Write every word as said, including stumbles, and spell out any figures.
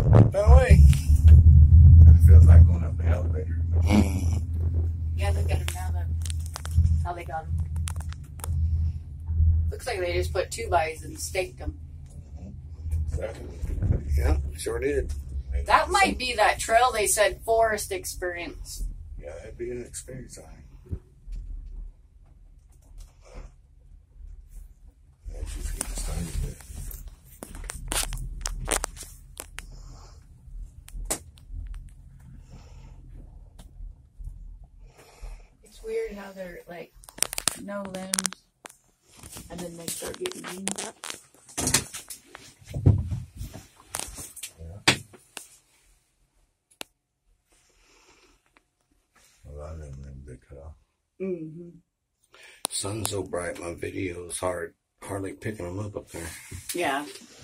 Been away. It feels like going up the elevator. Mm. Yeah, look at them now. Look how they got them. Looks like they just put two bys and staked them. Exactly. Yeah, sure did. That might be that trail they said forest experience. Yeah, that'd be an experience, I think. Let's just get started with. It's weird how they're like no limbs and then they start getting beamed up. Yeah. A lot of them limbs they cut off. Mm-hmm. Sun's so bright, my video's hard, hardly picking them up up there. Yeah.